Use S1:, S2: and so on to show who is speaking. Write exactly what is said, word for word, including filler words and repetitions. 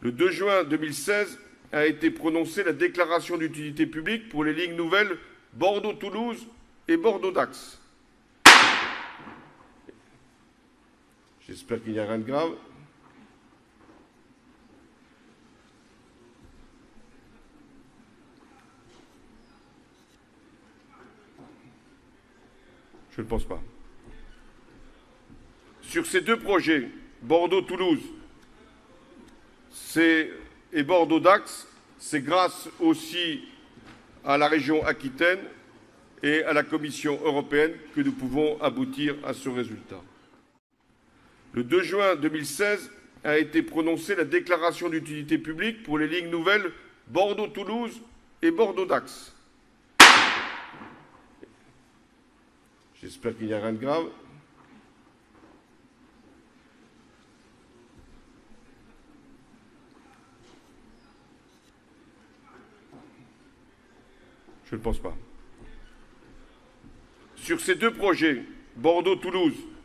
S1: Le deux juin deux mille seize a été prononcée la déclaration d'utilité publique pour les lignes nouvelles Bordeaux-Toulouse et Bordeaux-Dax. J'espère qu'il n'y a rien de grave. Je ne pense pas. Sur ces deux projets, Bordeaux-Toulouse et Bordeaux-Dax, c'est grâce aussi à la région Aquitaine et à la Commission européenne que nous pouvons aboutir à ce résultat. Le deux juin deux mille seize a été prononcée la déclaration d'utilité publique pour les lignes nouvelles Bordeaux-Toulouse et Bordeaux-Dax. J'espère qu'il n'y a rien de grave. Je ne pense pas. Sur ces deux projets, Bordeaux-Toulouse